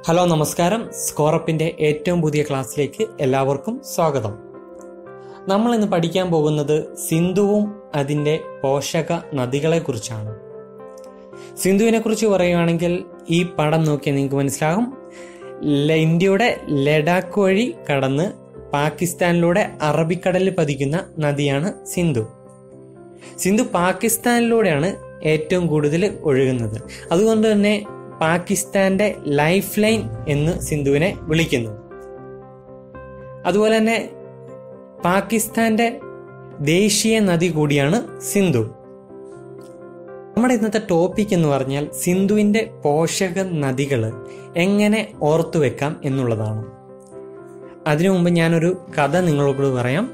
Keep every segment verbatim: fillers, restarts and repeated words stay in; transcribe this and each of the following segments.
Hello നമസ്കാരം. സ്കോറപ്പിൻ്റെ ഏറ്റവും പുതിയ ക്ലാസ്സിലേക്ക് എല്ലാവർക്കും സ്വാഗതം. നമ്മൾ ഇന്ന് പഠിക്കാൻ പോകുന്നത് സിന്ധുവും അതിൻ്റെ പോഷക നദികളെക്കുറിച്ചാണ്. സിന്ധുവിനെ കുറിച്ച് പറയുകയാണെങ്കിൽ ഈ പടം നോക്കിയാൽ നിങ്ങൾക്ക് മനസ്സിലാകും. ഇന്ത്യയുടെ ലഡാക്ക് വഴി കടന്ന് പാകിസ്ഥാനിലൂടെ അറബിക്കടലിൽ പതിക്കുന്ന നദിയാണ് സിന്ധു. സിന്ധു പാകിസ്ഥാനിലൂടെയാണ് ഏറ്റവും കൂടുതൽ ഒഴുകുന്നത്. അതുകൊണ്ട് തന്നെ പാകിസ്ഥാന്റെ ലൈഫ് ലൈൻ എന്ന് സിന്ധുവിനെ വിളിക്കുന്നു. അതുപോലെ തന്നെ പാകിസ്ഥാന്റെ ദേശീയ നദി കൂടിയാണ് സിന്ധു. നമ്മുടെ ഇന്നത്തെ ടോപ്പിക് എന്ന് പറഞ്ഞാൽ സിന്ധുവിന്റെ പോഷക നദികൾ എങ്ങനെ ഓർത്തു വെക്കാം എന്നുള്ളതാണ്. അതിനു മുമ്പ് ഞാനൊരു കഥ നിങ്ങളോട് പറയാം.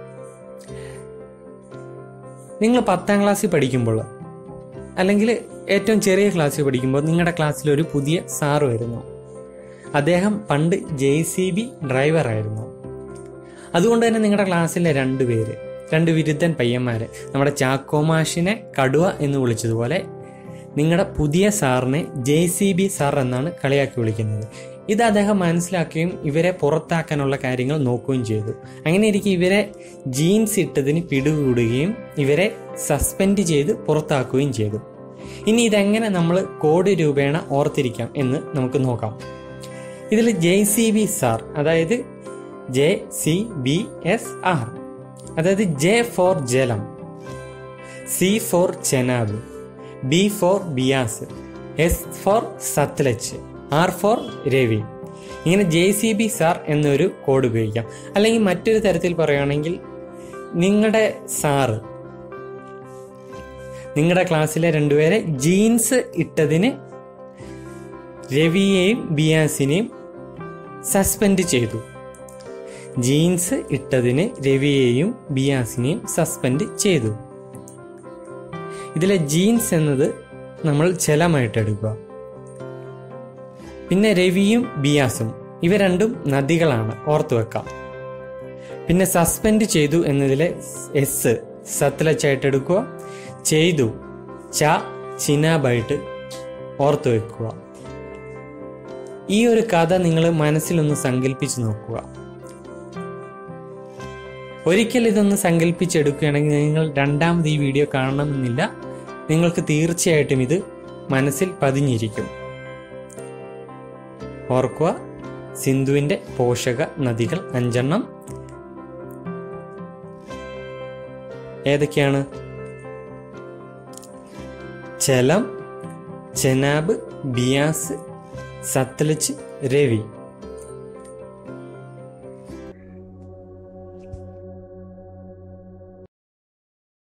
നിങ്ങൾ പത്താം ക്ലാസ്സിൽ പഠിക്കുമ്പോൾ അല്ലെങ്കിൽ ഏറ്റവും ചെറിയ ക്ലാസ്സിൽ പഠിക്കുമ്പോൾ നിങ്ങളുടെ ക്ലാസ്സിൽ ഒരു പുതിയ സാറ് വരുന്നു. അദ്ദേഹം പണ്ട് ജെ സി ബി ഡ്രൈവറായിരുന്നു. അതുകൊണ്ട് തന്നെ നിങ്ങളുടെ ക്ലാസ്സിലെ രണ്ട് പേര് രണ്ട് വിരുദ്ധൻ പയ്യന്മാര് നമ്മുടെ ചാക്കോമാഷിനെ കടുവ എന്ന് വിളിച്ചതുപോലെ നിങ്ങളുടെ പുതിയ സാറിനെ ജെ സി ബി സാർ എന്നാണ് കളിയാക്കി വിളിക്കുന്നത്. ഇത് അദ്ദേഹം മനസ്സിലാക്കുകയും ഇവരെ പുറത്താക്കാനുള്ള കാര്യങ്ങൾ നോക്കുകയും ചെയ്തു. അങ്ങനെ ഇരിക്കെ ഇവരെ ജീൻസ് ഇട്ടതിന് പിടികൂടുകയും ഇവരെ സസ്പെൻഡ് ചെയ്ത് പുറത്താക്കുകയും ചെയ്തു. ഇനി ഇതെങ്ങനെ നമ്മൾ കോഡ് രൂപേണ ഓർത്തിരിക്കാം എന്ന് നമുക്ക് നോക്കാം. ഇതിൽ ജെ സി ബി സാർ, അതായത് J C B S R, അതായത് J for Jhelum, C for Chenab, B for Beas, S for Sutlej, R for Ravi. ഇങ്ങനെ ജെ സി ബി സാർ എന്നൊരു കോഡ് ഉപയോഗിക്കാം. അല്ലെങ്കിൽ മറ്റൊരു തരത്തിൽ പറയുകയാണെങ്കിൽ നിങ്ങളുടെ സാറ് നിങ്ങളുടെ ക്ലാസ്സിലെ രണ്ടുപേരെ ജീൻസ് ഇട്ടതിന് രവിയെയും ബിയാസിനെയും സസ്പെൻഡ് ചെയ്തു. ജീൻസ് ഇട്ടതിന് രവിയെയും ബിയാസിനെയും സസ്പെൻഡ് ചെയ്തു. ഇതിലെ ജീൻസ് എന്നത് നമ്മൾ ജലമായിട്ട് എടുക്കുക. പിന്നെ രവിയും ബിയാസും ഇവ രണ്ടും നദികളാണ്, ഓർത്തു വെക്കാം. പിന്നെ സസ്പെൻഡ് ചെയ്തു എന്നതിലെ എസ് സത്ലജായിട്ട് എടുക്കുക. ചെയ്തു ച ചിനാബായിട്ട് ഓർത്തു വെക്കുക. ഈ ഒരു കഥ നിങ്ങൾ മനസ്സിലൊന്ന് സങ്കല്പിച്ച് നോക്കുക. ഒരിക്കൽ ഇതൊന്ന് സങ്കല്പിച്ചെടുക്കുകയാണെങ്കിൽ നിങ്ങൾ രണ്ടാമത് ഈ വീഡിയോ കാണണമെന്നില്ല. നിങ്ങൾക്ക് തീർച്ചയായിട്ടും ഇത് മനസ്സിൽ പതിഞ്ഞിരിക്കും. ഓർക്കുക, സിന്ധുവിന്റെ പോഷക നദികൾ അഞ്ചെണ്ണം ഏതൊക്കെയാണ്? ചെലം, ചെനാബ്, ബിയാസ്, സത്ലജ്, രവി.